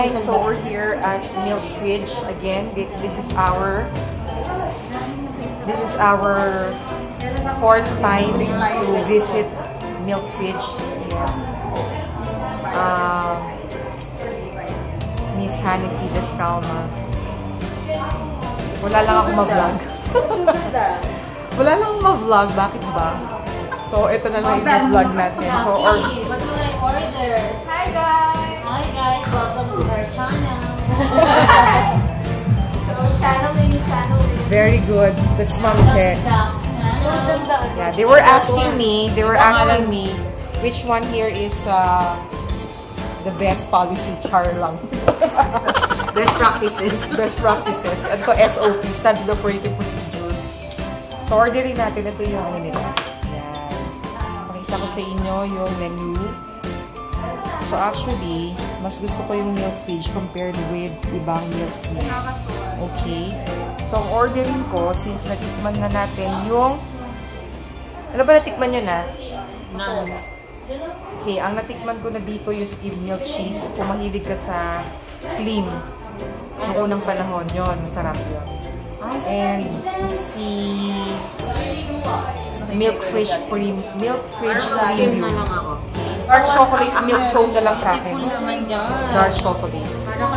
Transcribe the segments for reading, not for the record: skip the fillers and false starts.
guys, so we're here at Milk Fridge again. This is our fourth time to visit Milk Fridge. Yes. Miss Hannity Descalma. Wala lang ako ma-vlog. Wala lang ako ma-vlog. Bakit ba? So, ito na lang yung vlog natin. So, order. Hi guys! Hi guys! Welcome to our channel. So, channeling. Very good. That's Mom Che. Yeah, they were asking me which one here is the best policy, char lang. Best practices. Best practices. Ito SOP, Standard Operating Procedure. So, orderin natin. Ito yung ano nila. Yan. Pakita ko sa inyo yung menu. So, actually, mas gusto ko yung Milk Fridge compared with ibang milk tea. Okay. So, ang ordering ko, since natikman na natin yung... Ano ba natikman nyo na? Okay, ang natikman ko na dito yung skimmed milk cheese. Kung mahilig ka sa cream, noong unang panahon yun, masarap yun. And si Milk Fridge Cream. Milk Fridge Cream. Dark chocolate, milk foam na lang sa akin. Dark chocolate.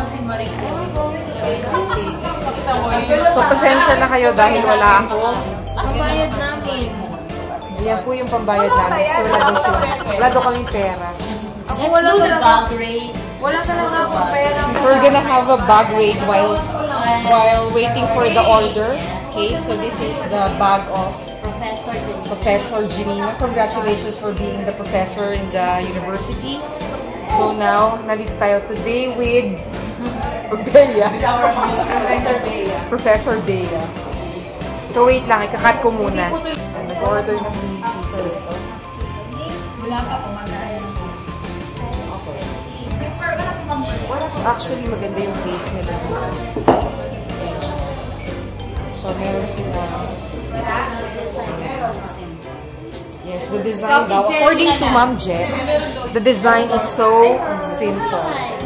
So, pasensya na kayo dahil wala ako. Pambayad namin. Ayan po yung pambayad namin. So, wala daw kaming pera. Ako wala talaga grade. Wala talaga akong pera. So, we're gonna have a bag raid while waiting for the order. Okay, so this is the bag of Professor Janina. Congratulations for being the professor in the university. So now, nandito tayo today with Bea. Professor Bea. So wait lang, ikakat ko muna. Nag-order na si Peter ito. Wala pa po, Actually, maganda yung face nila. So, meron sila. Yes, the design daw. According to Ma'am Jet, the design is so simple.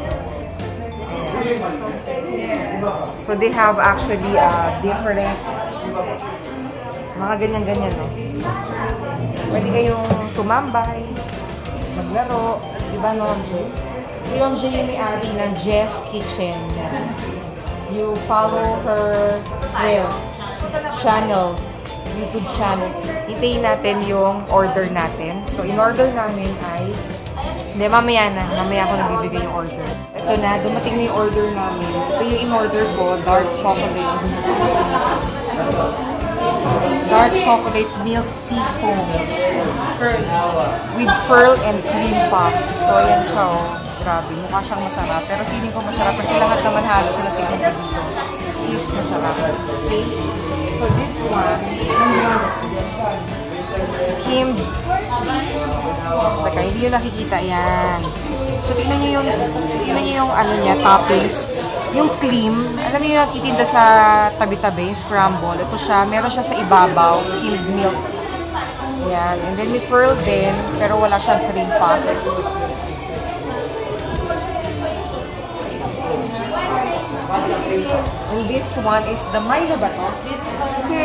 So, they have actually different mga ganyan-ganyan, no? Pwede kayong tumambay, maglaro, diba, no? Si Ma'am J yung may-ari ng Jess Kitchen. You follow her channel, YouTube channel. Hintayin natin yung order natin. So, in-order namin ay... Hindi, mamaya na. Mamaya ako nagbibigay yung order. Ito na, dumating na yung order namin. Ito yung in-order ko, dark chocolate. Dark chocolate milk tea foam. With pearl and cream puff. So, ayan siya, oh. Grabe, mukha siyang masarap. Pero feeling ko masarap kasi lahat naman halos sila tignan ko dito. Is masarap. Okay? So this one, skimmed. Teka, hindi nyo nakikita yan. So tingnan nyo yung ano niya, toppings. Yung cream, alam niyo yung natitinda sa tabi-tabi, scramble. Ito siya, meron siya sa ibabaw, skimmed milk. Yan. And then may pearl din, pero wala siyang cream puff. And this one is the Milo ba to? Kasi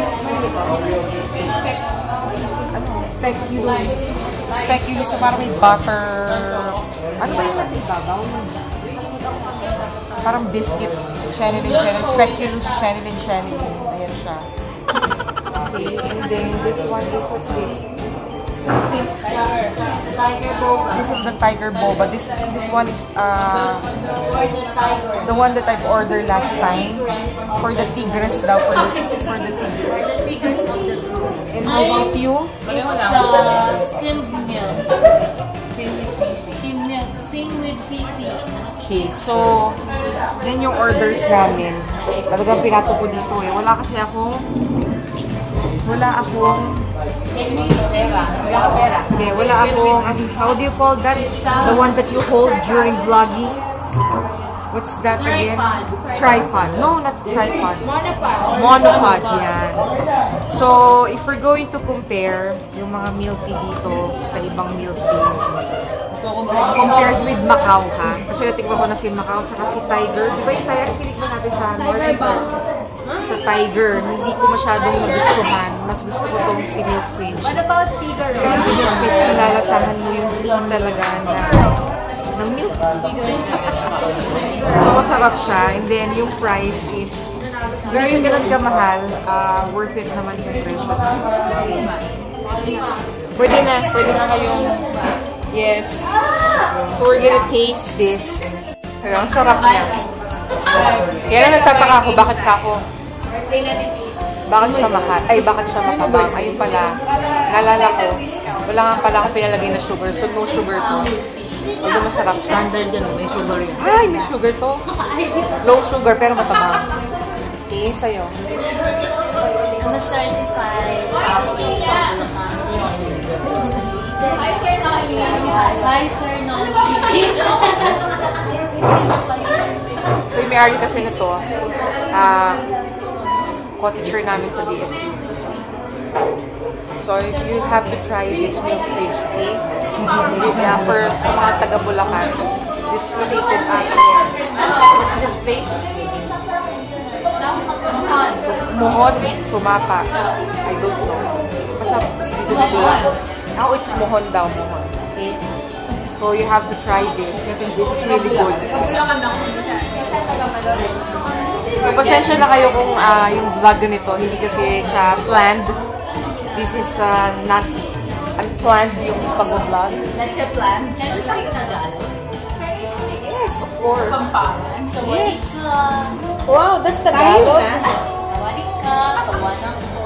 speculoos. So parang may butter. Ano ba yung nasa ibabaw? Parang biscuit. Speculoos, Channeling. Ayan siya. Okay, and then this one is what's this? Tiger boba. This is the Tiger Boba. This one is the one that I've ordered last time for the Tigres daw, for the Tigres. And how about you? It's skimmed milk. Skimmed milk. Same with Fifi. Okay, so yan yung orders namin. Talagang pinato ko dito eh. Wala akong okay, wala akong, how do you call that? The one that you hold during vlogging? What's that again? Tripod. No, not tripod. Monopod. Monopod, yan. So, if we're going to compare yung mga milk tea dito sa ibang milk tea, compared with Macau, ha? Kasi natikman ko na si Macau tsaka si Tiger. Di ba yung Tiger? Tinikman natin sa Tiger ba? Sa Tiger. Hindi ko masyadong nagustuhan. Mas gusto ko tong si Milk Fridge. What about Figaro? Kasi si Milk Fridge, nilalasahan mo yung cream talaga na ng milk. So, masarap siya. And then, yung price is hindi siya ganun kamahal. Worth it naman yung presyo. Pwede na kayong yes. So, we're gonna taste this. Pero, ang sarap niya. Kaya lang nagtataka ako, bakit siya mahal? Ay, bakit siya matabang? Ayun pala. Nalala ko. Wala nga pala ako pinalagay na sugar. So, no sugar to. Although masarap. Standard yan, may sugar yan. Ay, may sugar to. Low sugar, pero matabang. Okay, sa'yo. I'm a certified chocolate from Hi, Sir Noli. Hi, Sir Noli. So, yung may-ari kasi nito, co-teacher namin sa BSU. So, you have to try this milk fridge, okay? Yeah, for sa mga taga-Bulacan, this related what's this place? Mohon, Sumapa. I don't know. Basta, now it's Mohon daw, Mohon. Okay? So, you have to try this. This is really good. So, pasensya na kayo kung yung vlog nito, hindi kasi siya planned. This is not unplanned yung pag-vlog. That's your plan? Can you speak Tagalog? Yes, of course. Yes. Wow, that's Tagalog? Sawadee ka, sawanak ko.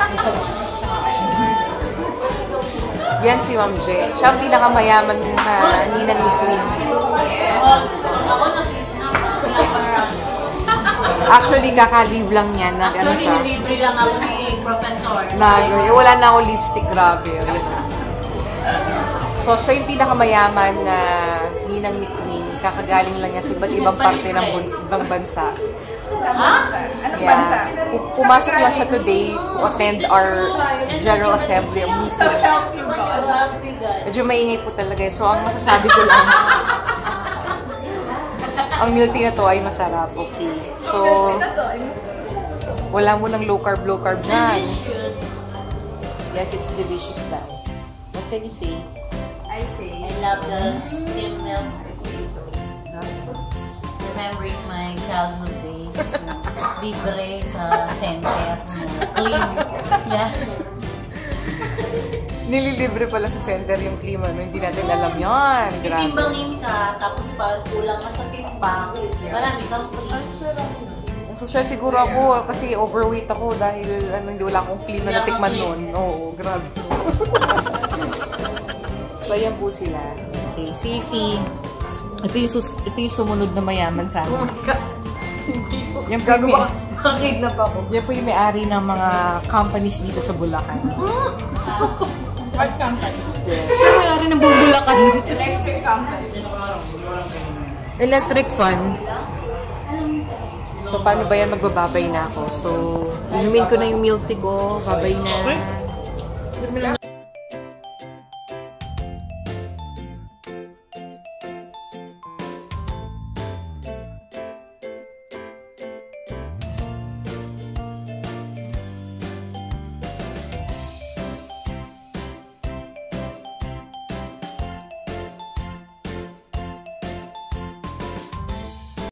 Yan si Ma'am J. Siya ang pinakamayaman na ninang ni Queen. Ako nakita. Actually, kaka-leave lang niya na ano Actually, siya. libre lang ako ni Professor. Wala na ako lipstick, grabe. Yun na. So, siya yung pinakamayaman na ninang ni Queen. Kakagaling lang niya sa iba't ibang parte ng ibang bansa. Anong bansa? Pumasok lang siya today to attend our General Assembly of meeting. Help you, God. Medyo maingay po talaga. So, ang masasabi ko lang, ang milk tea na to ay masarap. Okay. So, wala mo ng low carb na. Delicious. Yes, it's delicious daw. What can you say? I see. I love the skim milk. Remembering my childhood days. Libre sa center. Clean. Yeah. Nililibre pala sa center yung klima, no? Hindi natin alam yan. Grabe. Titimbangin ka, tapos pag kulang ka sa timbang, marami kang free. So, siya siguro ako kasi overweight ako dahil hindi wala akong clean na natikman noon. Oo, grabe. So, ayan po sila. Okay, Sifi. Ito yung sumunod na mayaman sa amin. Yan po yung yan po yung may-ari ng mga companies dito sa Bulacan. What company? Yes. Siya may-ari ng Bulacan. Electric company. Electric fan. So, paano ba yan? Magbababay na ako. So, inumin ko na yung milk tea ko. Babay na.